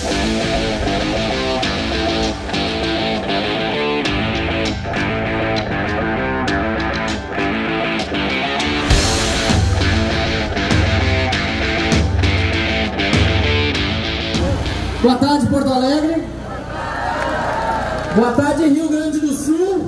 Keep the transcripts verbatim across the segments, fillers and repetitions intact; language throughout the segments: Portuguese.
Boa tarde, Porto Alegre. Boa tarde, Rio Grande do Sul.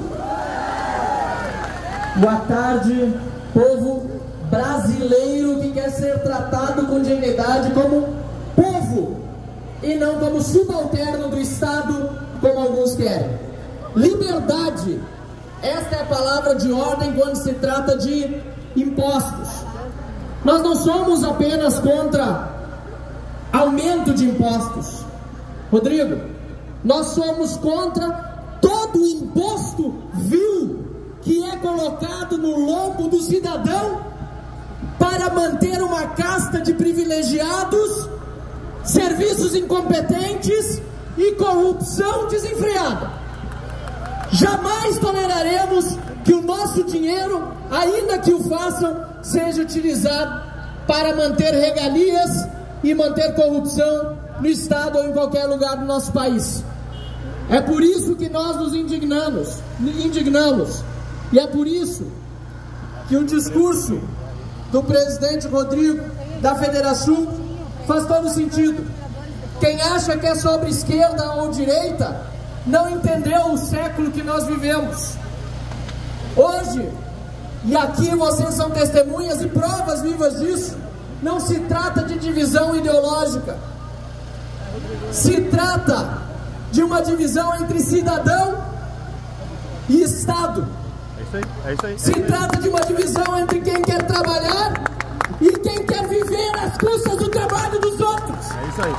Boa tarde, povo brasileiro que quer ser tratado com dignidade como povo e não como subalterno do Estado, como alguns querem. Liberdade, esta é a palavra de ordem quando se trata de impostos. Nós não somos apenas contra aumento de impostos, Rodrigo, nós somos contra todo o imposto vil que é colocado no lombo do cidadão para manter uma casta de privilegiados, serviços incompetentes e corrupção desenfreada. Jamais toleraremos que o nosso dinheiro, ainda que o façam, seja utilizado para manter regalias e manter corrupção no Estado ou em qualquer lugar do nosso país. É por isso que nós nos indignamos, indignamos, e é por isso que o discurso do presidente Rodrigo da Federação faz todo sentido. Quem acha que é sobre esquerda ou direita não entendeu o século que nós vivemos. Hoje, e aqui vocês são testemunhas e provas vivas disso, não se trata de divisão ideológica, se trata de uma divisão entre cidadão e Estado. É isso aí, é isso aí. Se trata de uma divisão entre quem quer trabalhar e quem quer viver às custas do trabalho dos outros. É isso aí.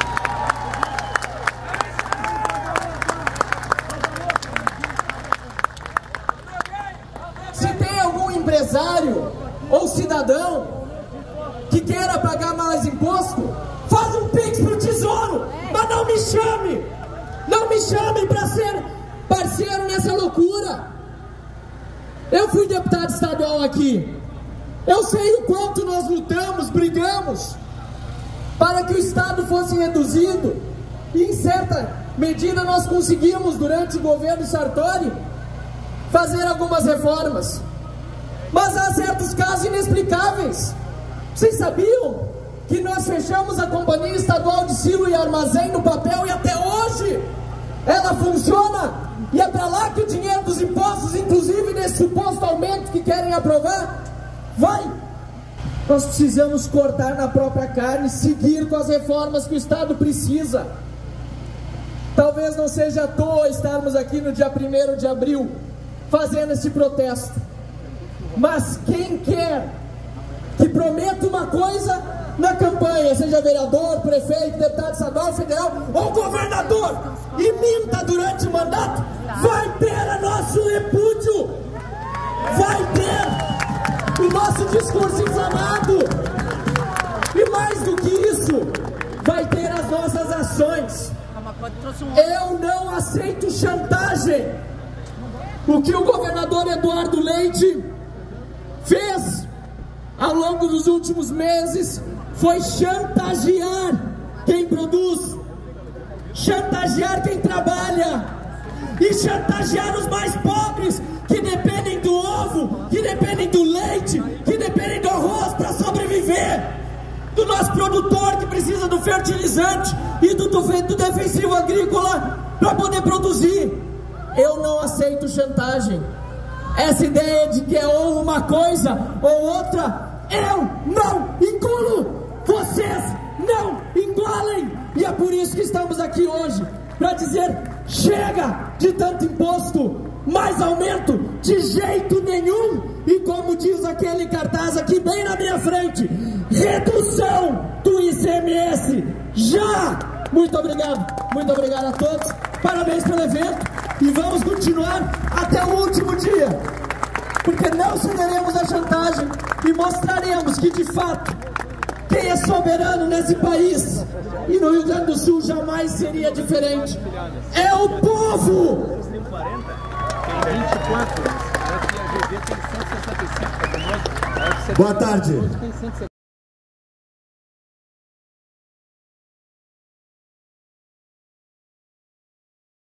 Se tem algum empresário ou cidadão que queira pagar mais imposto, faz um pix pro tesouro, mas não me chame, não me chame para ser parceiro nessa loucura. Eu fui deputado estadual aqui, eu sei o quanto nós lutamos, brigamos para que o Estado fosse reduzido, e em certa medida nós conseguimos, durante o governo Sartori, fazer algumas reformas, mas há certos casos inexplicáveis. Vocês sabiam que nós fechamos a Companhia Estadual de Silo e Armazém no papel e até hoje ela funciona? E é para lá que o dinheiro dos impostos, inclusive nesse suposto aumento que querem aprovar, vai. Nós precisamos cortar na própria carne, seguir com as reformas que o Estado precisa. Talvez não seja à toa estarmos aqui no dia primeiro de abril fazendo esse protesto, mas quem quer que prometa uma coisa na campanha, seja vereador, prefeito, deputado estadual, federal ou governador, e minta durante o mandato, vai ter a nosso repúdio, vai ter o nosso discurso inflamado, e mais do que isso, vai ter as nossas ações. Eu não aceito chantagem. O que o governador Eduardo Leite fez ao longo dos últimos meses foi chantagear quem produz, chantagear quem trabalha e chantagear os mais pobres, que dependem do ovo, que dependem do leite, que dependem do arroz para sobreviver, do nosso produtor que precisa do fertilizante e do, do, do defensivo agrícola para poder produzir. Eu não aceito chantagem. Essa ideia de que é ou uma coisa ou outra, eu não engulo, vocês não engolem, e é por isso que estamos aqui hoje, para dizer, chega de tanto imposto, mais aumento, de jeito nenhum, e como diz aquele cartaz aqui bem na minha frente, redução do I C M S, já! Muito obrigado, muito obrigado a todos, parabéns pelo evento, e vamos continuar até o último dia, porque não cederemos à chantagem e mostraremos que de fato quem é soberano nesse país, e no Rio Grande do Sul jamais seria diferente, é o povo! Boa tarde.